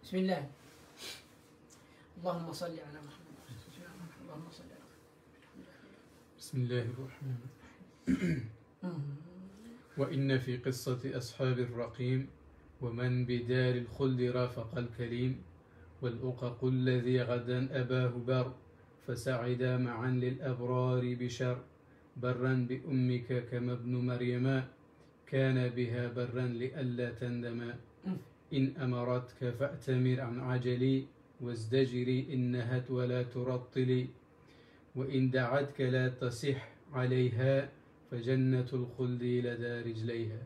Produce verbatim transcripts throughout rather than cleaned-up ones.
بسم الله. اللهم صل على محمد. اللهم صل على محمد. بسم الله الرحمن الرحيم. وإن في قصة أصحاب الرقيم ومن بدار الخلد رافق الكريم والأقق الذي غدا أباه بر فسعدا معا للأبرار بشر برا بأمك كما ابن مريم كان بها برا لئلا تندما إن أمرتك فأتمر عن عجلي وازدجري إن نهت ولا ترطلي وإن دعتك لا تصح عليها فجنة الخلد لدى رجليها.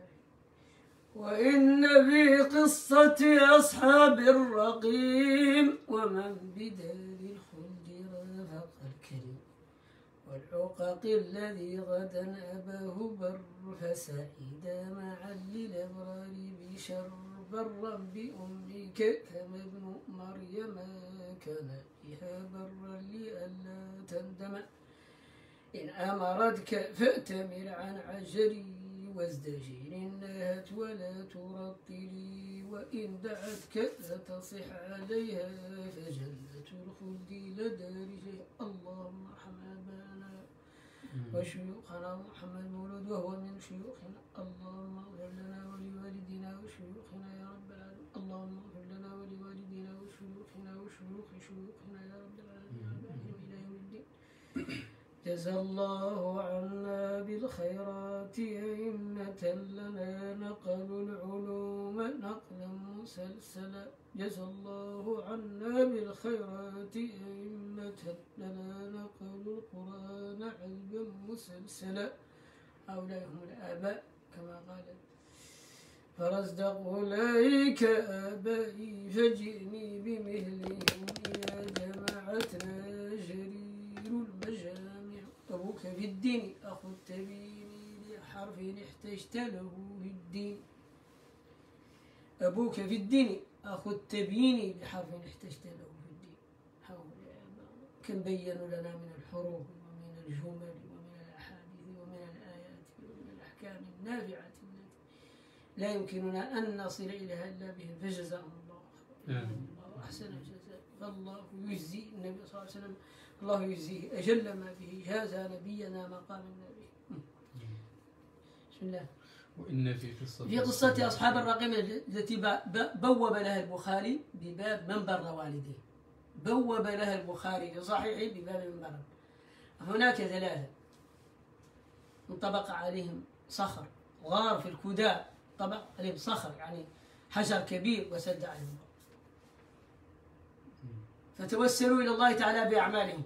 وإن في قصة أصحاب الرقيم ومن بدار الخلد رافق الكريم والعقق الذي غدا أباه بر فسعيدا معا للأبرار بشر برا بأمك كما ابن مريم كان بها برا لئلا تندم إن أمرتك فأتمر عن عجلي وازدجر نهت ولا ترطلي وإن دعتك لا تصح عليها فجنة الخلد لدى رجليها. اللهم ارحم آباءنا وشيوخنا محمد مولود وهو من شيوخنا. اللهم اغفر لنا ولوالدنا وشيوخنا يا رب العالمين. اللهم اغفر لنا ولوالدنا وشيوخنا وشيوخ شيوخنا يا رب العالمين إلى يوم الدين. جزى الله عنا بالخيرات أئمة لنا نقلوا العلوم نقلا مسلسلا. جزى الله عنا بالخيرات أئمة لنا نقلوا القرآن علما مسلسلا. هؤلاء هم الآباء كما قال فرزدق أولئك آبائي فجئني بمثلهم إلى جماعتنا جرير المجامع. أبوك في الدين أخو التبين لحرف احتجت له في الدين. أبوك في الدين أخو التبيين لحرف احتجت له في الدين. كم بينوا لنا من الحروف ومن الجمل ومن الأحاديث ومن الآيات ومن الأحكام النافعة التي لا يمكننا أن نصل إليها إلا بهم فجزاهم الله خيرا. الله أحسن الجزاء. فالله يجزي النبي صلى الله عليه وسلم الله يجزيه أجل ما به جاز نبينا مقام النبي. بسم الله. وإن في قصة في قصة أصحاب الرقيم التي بوب لها البخاري بباب من بر والديه. بوب لها البخاري في صحيحه بباب من بر. هناك ثلاثة انطبق عليهم صخر غار في الكداء طبق عليهم صخر يعني حجر كبير وسد عليهم فتوسلوا إلى الله تعالى بأعمالهم.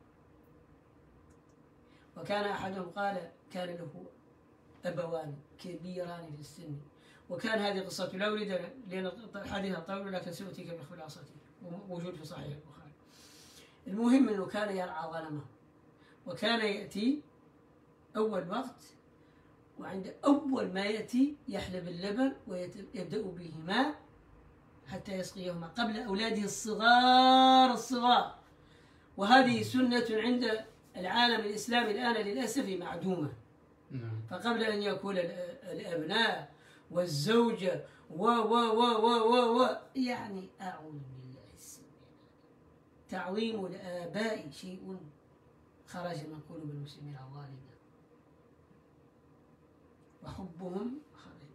وكان أحدهم قال كان له أبوان كبيران في السن. وكان هذه قصة لا أريد لأن حديثها طويل لكن سأتيك بخلاصته موجود في صحيح البخاري. المهم أنه كان يرعى غنمه وكان يأتي أول وقت وعند أول ما يأتي يحلب اللبن ويبدأ بهما حتى يسقيهما قبل أولاده الصغار الصغار. وهذه سنة عند العالم الإسلامي الآن للأسف معدومة. فقبل أن يأكل الأبناء والزوجة و و و و و و يعني أعوذ بالله السميع. تعظيم الآباء شيء خرج من قلوب المسلمين الظالمين وحبهم خرج.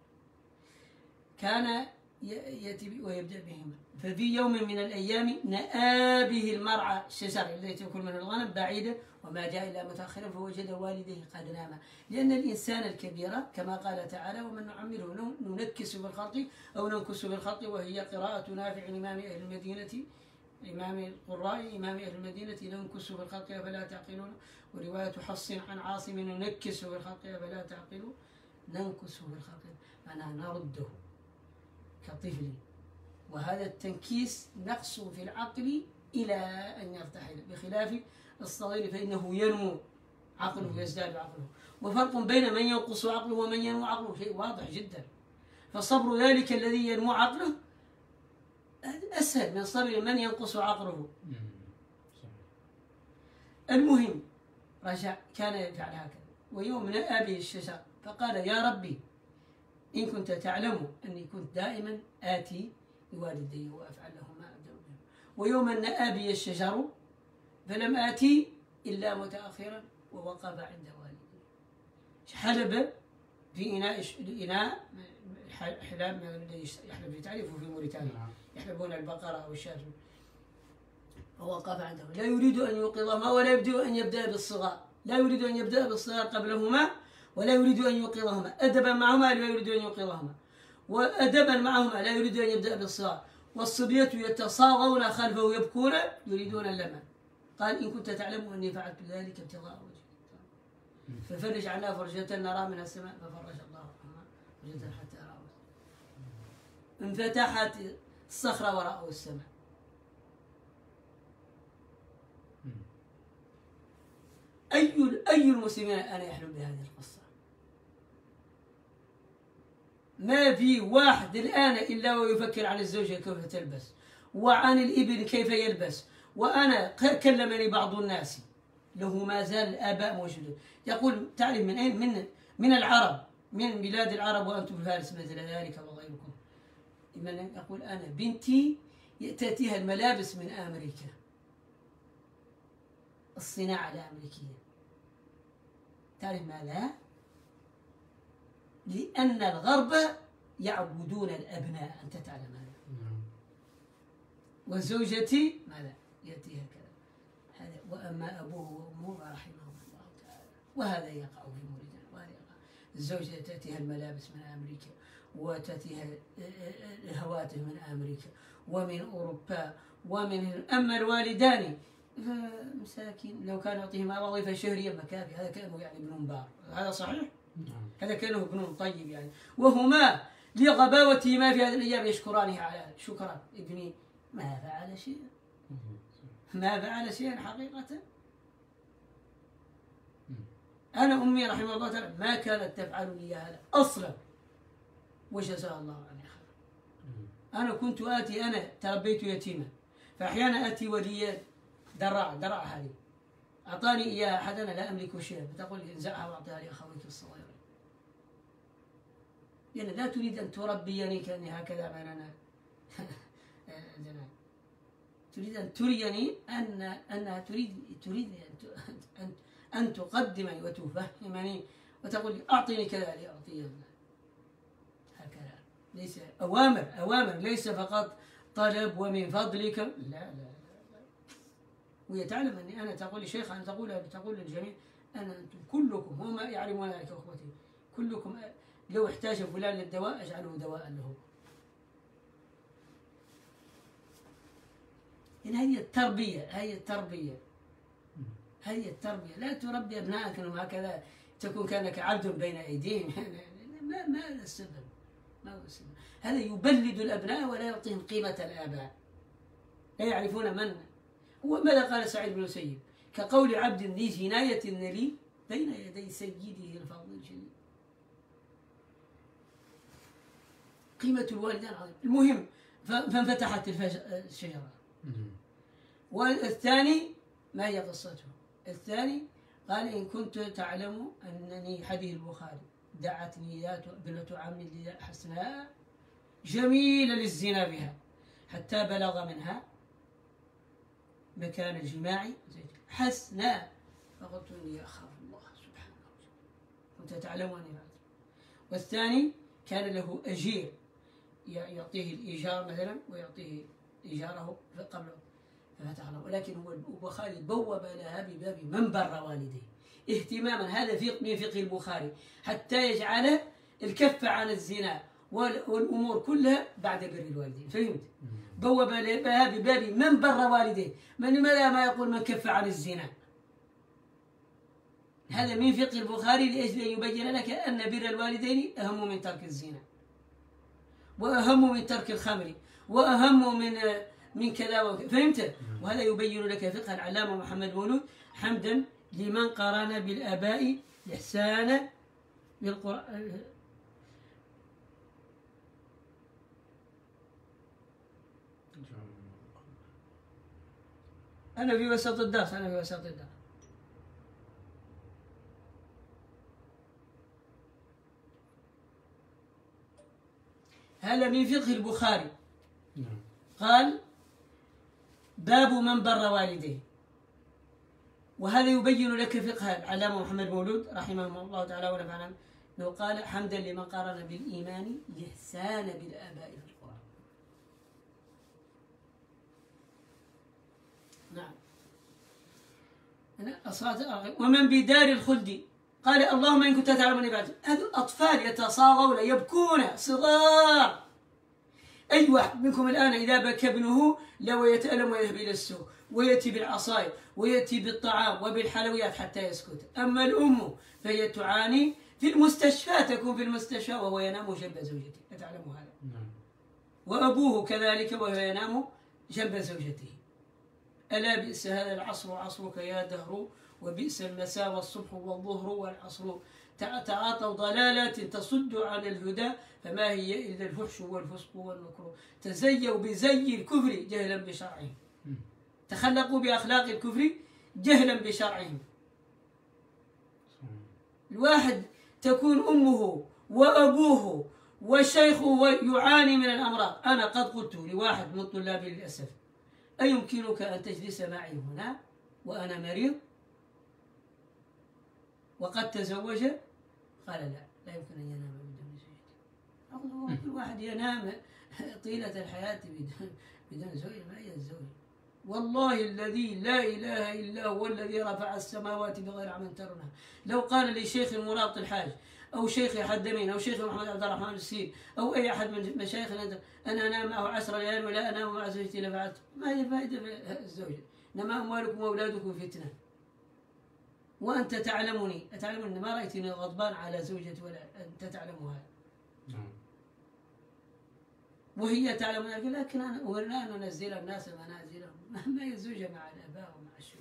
كان يأتي ويبدأ بهما. ففي يوم من الأيام نأى به المرعى الشجر الذي تأكل منه الغنم بعيدا وما جاء إلا متأخرا فوجد والديه قد ناما. لأن الإنسان الكبير كما قال تعالى ومن نعمره ننكس بالخلق أو ننكس بالخلق وهي قراءة نافع إمام أهل المدينة إمام القراء إمام أهل المدينة ننكس بالخلق أفلا تعقلون. ورواية حفص عن عاصم ننكس بالخلق أفلا تعقلون. ننكس بالخلق معناها نرده كطفل. وهذا التنكيس نقص في العقل إلى أن يرتحل بخلاف الصغير فإنه ينمو عقله ويزداد عقله. وفرق بين من ينقص عقله ومن ينمو عقله شيء واضح جدا. فصبر ذلك الذي ينمو عقله أسهل من صبر من ينقص عقله. المهم رجع كان يفعل هكذا. ويوم نأى به الشجر فقال يا ربي إن كنت تعلم أني كنت دائما آتي لوالدي وأفعل لهما أبدأ. ويوم أن آبي الشجر فلم آتي إلا متأخرا ووقف عند والدي. حلب في إناء إناء حلاب الذي يحلب في تعرفه في موريتانيا، يحلبون البقرة أو الشاة، فوقف عنده لا يريد أن يوقظهما ولا يريد أن يبدأ بالصغار، لا يريد أن يبدأ بالصغار قبلهما ولا يريد أن يوقظهما، أدبا معهما لا يريد أن يوقظهما، وأدبا معهما لا يريد أن يبدأ بالصغار، والصبية يتصاغون خلفه يبكون يريدون اللمع. قال إن كنت تعلم أني فعلت ذلك ابتغاء وجهك ففرج عنا فرجة نرى منها السماء، ففرج الله عنها فرجة حتى رأوا انفتحت الصخرة ورأوا السماء. أي أي المسلمين أنا يحلم بهذه القصة؟ ما في واحد الآن إلا ويفكر عن الزوجة كيف تلبس، وعن الابن كيف يلبس. وأنا كلمني بعض الناس له ما زال الآباء موجودون يقول تعرف من أين؟ من من العرب، من بلاد العرب وأنتم فارس مثل ذلك وغيركم. من يقول أنا بنتي تأتيها الملابس من أمريكا، الصناعة الأمريكية. تعرف ماذا؟ لأن الغرب يعبدون الأبناء، أنت تعلم هذا. وزوجتي ماذا؟ يأتيها كذا هذا. وأما أبوه وأمه رحمهم الله تعالى. وهذا يقع في موريتانيا، وهذا يقع. الزوجة تأتيها الملابس من أمريكا، وتأتيها الهواتف من أمريكا ومن أوروبا ومن. أما الوالدان مساكين لو كان يعطيهما وظيفة شهرية ما كافي، هذا كانوا يعني ابن بار، هذا صحيح؟ هذا كانه ابن طيب يعني. وهما لغباوتهما في هذه الأيام يشكرانه على شكرا ابني ما فعل شيئا، ما فعل شيئا حقيقة. أنا أمي رحمه الله تعالى ما كانت تفعل لي هذا أصلا، وجزاها الله عني خير. أنا كنت آتي، أنا تربيت يتيما، فأحيانا آتي ولي دراع دراع هذه أعطاني إياها أحد أنا لا أملك شيئا، فتقول لي انزعها وأعطيها لأخويك الصغيرين. يعني لا تريد أن تربيني كأني هكذا بيننا تريد أن تريني أن أنها تريد تريد أن أن تقدمني وتفهمني وتقول لي أعطيني كذا لأعطيها هكذا. ليس أوامر أوامر ليس فقط طلب ومن فضلك، لا لا لا. وهي تعلم أني أنا تقول لي شيخ، أنا تقول تقول للجميع أنا أنتم كلكم هم يعلمون ذلك أخوتي كلكم لو احتاج فلان للدواء أجعله دواء له. إن هذه التربية، هذه التربية هذه التربية. لا تربي أبنائك أنهم هكذا تكون كأنك عبد بين أيديهم. ما ما هذا السبب، ما هو السبب. هذا يبلد الأبناء ولا يعطيهم قيمة الآباء، لا يعرفون من. وماذا قال سعيد بن المسيب؟ كقول عبد ذي جناية لي بين يدي سيده الفاضل الجليل. قيمة الوالدين عظيمة. المهم فانفتحت الشجرة. والثاني ما هي قصته؟ الثاني قال إن كنت تعلم أنني حديث البخاري دعتني ذات ابنة عم حسناء جميلة للزنا بها حتى بلغ منها مكان الجماع حسناء، فقلت إني أخاف الله سبحانه وتعالى. كنت تعلم أني بعد. والثاني كان له أجير يعطيه الإيجار مثلا ويعطيه إيجاره قبل ففتح الله. ولكن هو البخاري بوب لها بباب من بر والديه اهتماما. هذا في من فقه البخاري حتى يجعل الكف عن الزنا والأمور كلها بعد بر الوالدين. فهمت؟ بوب لها بباب من بر والديه. من لماذا ما يقول من كف عن الزنا؟ هذا من فقه البخاري لأجل أن يبين لك أن بر الوالدين أهم من ترك الزنا، وأهم من ترك الخمر، وأهم من من كذا وكذا. فهمت؟ وهذا يبين لك فقه العلامة محمد مولود حمدا لمن قرن بالآباء إحسانا بالقرآن. أنا في وسط الدرس، أنا في وسط الدرس. هذا من فقه البخاري نعم. قال باب من بر والديه. وهذا يبين لك فقه العلامة محمد مولود رحمه الله تعالى ونفعنا، أنه قال حمدا لمن قارن بالإيمان الإحسان بالآباء في القرآن. نعم. ومن بدار الخلد قال اللهم إن كنت تعلم أني بعد. هذول الأطفال يتصاغون يبكون صغار. أي واحد منكم الآن إذا بكى ابنه لو يتألم ويذهب إلى السوق ويأتي بالعصاير ويأتي بالطعام وبالحلويات حتى يسكت. أما الأم فهي تعاني في المستشفى، تكون في المستشفى وهو ينام جنب زوجته، أتعلم هذا؟ وأبوه كذلك وهو ينام جنب زوجته. ألا بئس هذا العصر عصرك يا دهر، وبئس المساء والصبح والظهر والعصر. تعاطوا ضلالات تصد عن الهدى، فما هي إلا الفحش والفسق والمكروه. تزيوا بزي الكفر جهلا بشرعهم، تخلقوا بأخلاق الكفر جهلا بشرعهم. الواحد تكون أمه وأبوه وشيخه يعاني من الأمراض. أنا قد قلت لواحد من طلابي للأسف أيمكنك أن تجلس معي هنا وأنا مريض وقد تزوج؟ قال لا، لا يمكن أن ينام بدون زوجته. أقول كل واحد ينام طيلة الحياة بدون بدون زوجة. ما هي الزوجة؟ والله الذي لا إله إلا هو الذي رفع السماوات بغير عمل ترونها. لو قال لي شيخ المرابط الحاج أو شيخ حدمين أو شيخ محمد عبد الرحمن السيد أو أي أحد من مشايخنا أنا أنام معه عشر ليال ولا أنام مع زوجتي لفعلت، ما هي الفائدة في الزوجة؟ إنما أموالكم وأولادكم فتنة. وأنت تعلمني أتعلمني ما رأيتني غضبان على زوجتي ولا أنت تعلم هذا. وهي تعلم ذلك، لكن أنا أمرنا أن ننزل الناس منازلهم. ما هي الزوجة مع الآباء ومع الشيوخ.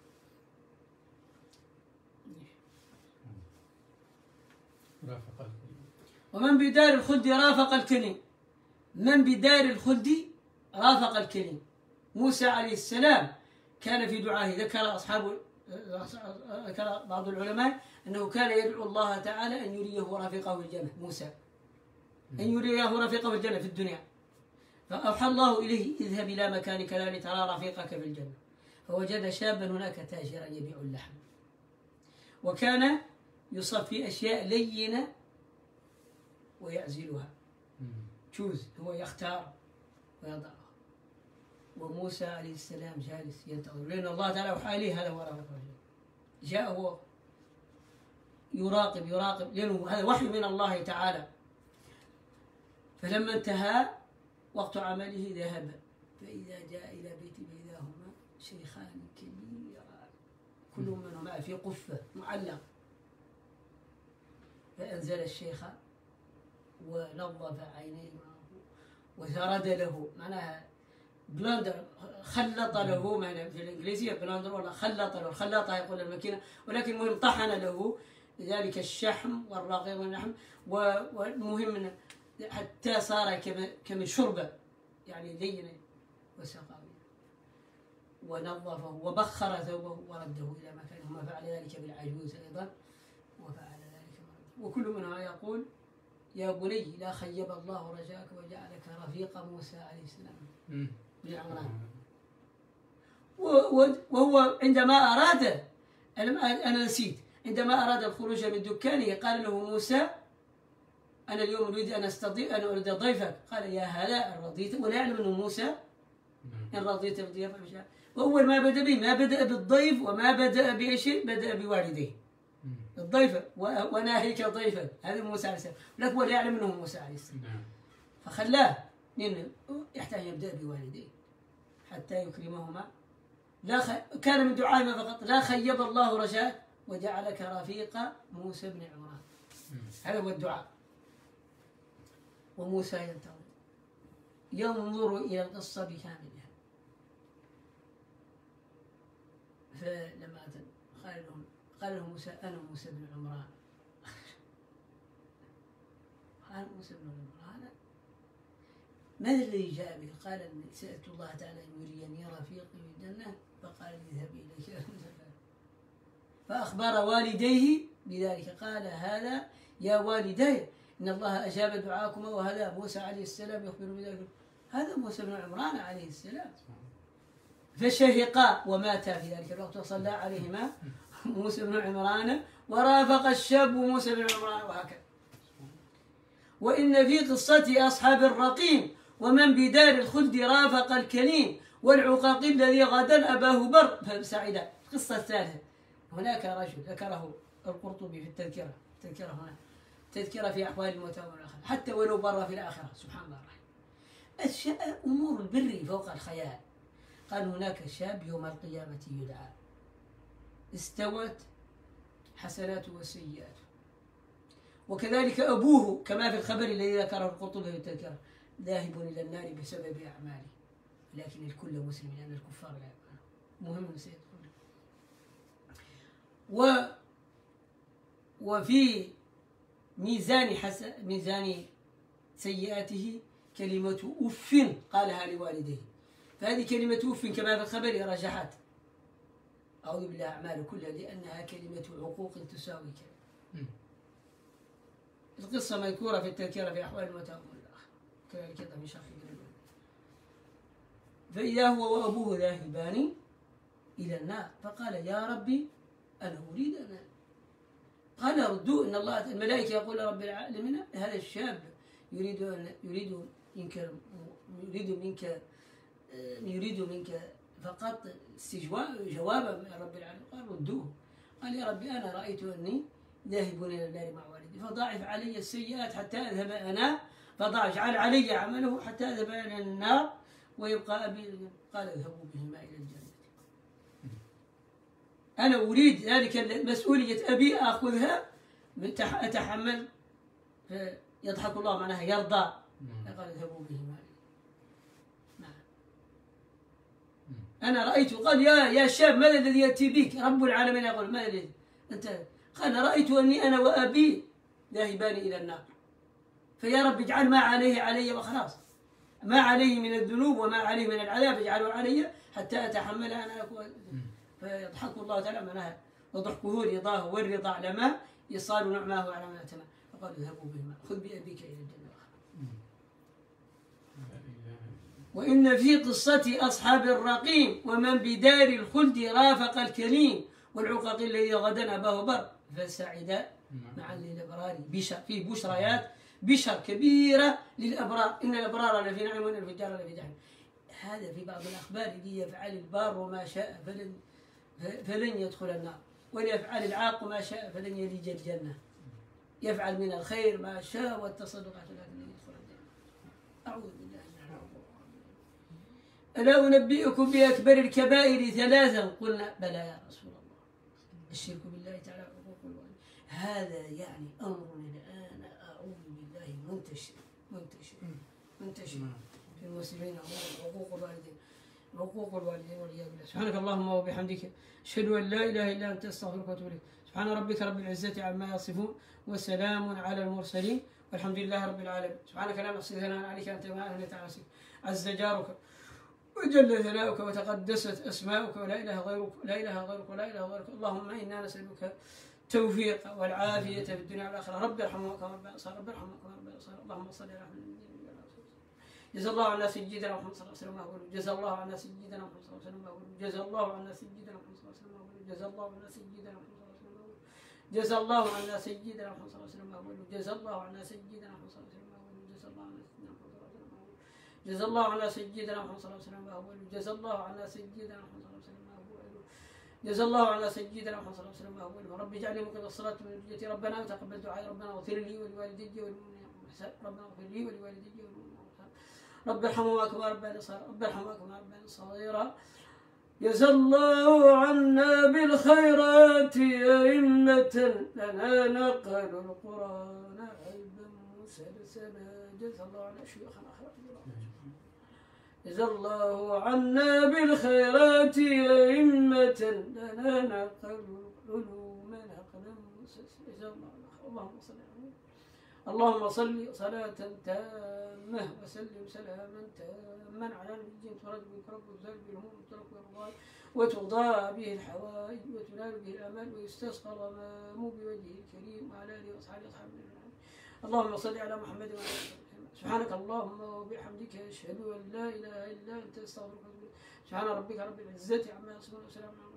ومن بدار الخلد رافق الكلم. من بدار الخلد رافق الكلم. موسى عليه السلام كان في دعائه، ذكر أصحاب ذكر بعض العلماء أنه كان يدعو الله تعالى أن يريه رفيقه في الجنة. موسى أن يريه رفيقه في الجنة في الدنيا، فأوحى الله إليه اذهب إلى مكان كذا لترى رفيقك في الجنة. فوجد شابا هناك تاجرا يبيع اللحم، وكان يصفي أشياء لينة ويعزلها، جوز هو يختار ويضعها. وموسى عليه السلام جالس ينتظر، لأن الله تعالى أوحى إليه هذا هو رفيقه في الجنة. جاء هو يراقب يراقب لأنه هذا وحي من الله تعالى. فلما انتهى وقت عمله ذهب، فإذا جاء إلى بيت فإذا هما شيخان كبيران كل منهما في قفة معلق. فأنزل الشيخ ونظف عينيه وزرد له، معناها بلاندر، خلط له، معناها في الإنجليزية بلاندر ولا خلط له، الخلاطة يقول الماكينة، ولكن المهم طحن له ذلك الشحم والرقيق واللحم، والمهم حتى صار كمن شربة يعني لينة وسقاوية، ونظفه وبخر ثوبه ورده إلى مكانه. وما فعل ذلك بالعجوز أيضا، وفعل ذلك مرة. وكل منها يقول يا بني لا خيب الله رجاك وجعلك رفيق موسى عليه السلام بن عمران. وهو عندما أراد، أنا نسيت، عندما أراد الخروج من دكانه قال له موسى أنا اليوم أريد أن أستضيف أنا أريد ضيفك. قال يا هلا إن رضيت، ولا يعلم أنه موسى إن رضيت بالضيافة. وأول ما بدأ به ما بدأ بالضيف وما بدأ بإيش، بدأ بوالديه الضيف وناهيك ضيفا. هذا موسى عليه السلام، لكن ولا يعلم أنه موسى عليه السلام. فخلاه لأنه يحتاج يبدأ بوالديه حتى يكرمهما. لا خ... كان من دعائنا فقط لا خيب الله رجاءك وجعلك رفيق موسى بن عمران. هذا هو الدعاء. وموسى ينتظر ينظر إلى القصة بكاملها. فلما قال لهم قال لهم موسى أنا موسى بن عمران. قال موسى بن عمران ماذا الذي جاء به؟ قال سألت الله تعالى أن يريني رفيقي في الجنة فقال اذهب إليك. فأخبر والديه بذلك، قال هذا يا والدي إن الله أجاب دعاكما وهذا موسى عليه السلام يخبر بذلك. هذا موسى بن عمران عليه السلام. فشهقا وماتا في ذلك الوقت وصلى عليهما موسى بن عمران ورافق الشاب موسى بن عمران وهكذا. وإن في قصة أصحاب الرقيم ومن بدار الخلد رافق الكليم والعقاق الذي غدا أباه بر فسعدا. القصة الثالثة هناك رجل ذكره القرطبي في التذكرة، التذكرة هنا تذكرة في أحوال الموتى والآخرة حتى ولو بر في الآخرة. سبحان الله الرحيم. أشياء أمور البر فوق الخيال. قال هناك شاب يوم القيامة يدعى استوت حسناته وسيئاته، وكذلك أبوه كما في الخبر الذي ذكره القرطبي في التذكرة ذاهب إلى النار بسبب أعماله، لكن الكل مسلم لأن الكفار لا يؤمنون. مهم سيدخل. و وفي ميزان حسن ميزان سيئاته كلمة أف قالها لوالديه، فهذه كلمة أف كما في الخبر رجحت أعوذ بالله أعمال كلها لأنها كلمة عقوق تساوي كلمة. القصة مذكورة في التذكرة في أحوال الموتى والآخرة كذلك من شرح الجنة. فإذا هو وأبوه ذاهبان إلى النار فقال يا ربي أنا أريد أن قال ردوا إن الله الملائكة يقول رب العالمين هذا الشاب يريد أن يريد منك يريد منك يريد منك فقط استجواب جوابا من رب العالمين. قال ردوه. قال يا ربي أنا رأيت أني ذاهب إلى النار مع والدي فضاعف علي السيئات حتى أذهب أنا فضاعف اجعل علي عمله حتى أذهب إلى النار ويبقى أبي. قال اذهبوا بهما إلى الجنة. أنا أريد ذلك مسؤولية أبي أخذها أتحمل. يضحك الله معناها يرضى. قال اذهبوا بهما. أنا رأيت قال يا يا شاب ماذا الذي يأتي بك؟ رب العالمين يقول ماذا الذي أنت؟ قال رأيت أني أنا وأبي ذاهبان إلى النار فيا رب اجعل ما عليه علي وخلاص، ما عليه من الذنوب وما عليه من العذاب اجعله علي حتى أتحمل أنا. فيضحك الله تعالى معناها وضحكه رضاه والرضا على ما يصال نعماه على ما تمام. فقال اذهبوا بهما خذ بأبيك إلى الجنة. وإن في قصة أصحاب الرقيم ومن بدار الخلد رافق الكريم والعقاق الذي غدا أباه بر فسعد معا للأبرار بشر. فيه بشريات بشر كبيرة للأبرار. إن الأبرار لفي نعيم وإن الفجار لفي جحيم. هذا في بعض الأخبار ليفعل البار ما شاء فلن فلن يدخل النار وليفعل العاق ما شاء فلن يلج الجنة. يفعل من الخير ما شاء والتصدقات لكن يدخل الجنة. أعوذ بالله. ألا أنبئكم بأكبر الكبائر ثلاثا؟ قلنا بلى يا رسول الله. الشرك بالله تعالى وحقوق الوالدين. هذا يعني أمر الآن أعوذ بالله منتشر منتشر منتشر في المسلمين. حقوق الوالدين حقوق الوالدين والعياذ بالله. سبحانك اللهم وبحمدك أشهد أن لا إله إلا أنت أستغفرك وأتوب إليك. سبحان ربك رب العزة عما يصفون وسلام على المرسلين والحمد لله رب العالمين. سبحانك لا نحصي ثناء عليك أنت ما أهلت على نفسك عز جارك وجل ثناؤك وتقدست أسماؤك ولا إله غيرك لا إله غيرك ولا إله غيرك. اللهم إنا نسألك التوفيق والعافية في الدنيا والآخرة. رب ارحمه كما ربنا صغيرا رب ارحمه كما ربنا صغيرا. اللهم صل على محمد. جزا الله عنا سيدنا محمد صلى الله عليه وسلم. جزا الله عنا سيدنا محمد صلى الله عليه وسلم. جزا الله عنا سيدنا محمد صلى الله عليه وسلم. جزا الله عنا سيدنا محمد صلى الله عليه وسلم. جزا الله عنا سيدنا محمد صلى الله عليه وسلم. جزا الله عنا سيدنا محمد صلى الله عليه وسلم. جزا الله عنا سيدنا محمد صلى الله عليه وسلم. جزا الله عنا سيدنا محمد صلى الله عليه وسلم. جزا الله عنا سيدنا محمد صلى الله عليه وسلم. رب اجعلني مقيم الصلاة من ذريتي. ربنا وتقبل دعائي. ربنا اغفر لي ولوالدي والمؤمنين. ربنا اغفر لي ولوالدي والمؤمنين. رب ارحمهما كما ربنا صغيرا. رب ارحمهما كما ربنا صغيرا. جزا الله عنا بالخيرات أئمة لنا نقلوا القرآن عيبا مسلسلا. جزا الله عنا شيوخنا خيرا. جزا الله عنا بالخيرات أئمة لنا نقلوا العلوم نقلا مسلسلا. جزا الله عنا. اللهم صل على اللهم صل صلاة تامة وسلم سلاما تاما على نبي ترد بكرب وزال بالهموم وترك والرضا وتضاع به الحوائج وتنال به الامال ويستسقى الغمام بوجهه الكريم وعلى اله واصحابه اصحاب النبي. اللهم صل على محمد وعلى اله وصحبه. سبحانك اللهم وبحمدك أشهد أن لا إله إلا أنت أستغفرك وأتوب إليك. سبحان ربك رب العزة عما يصفون وسلام على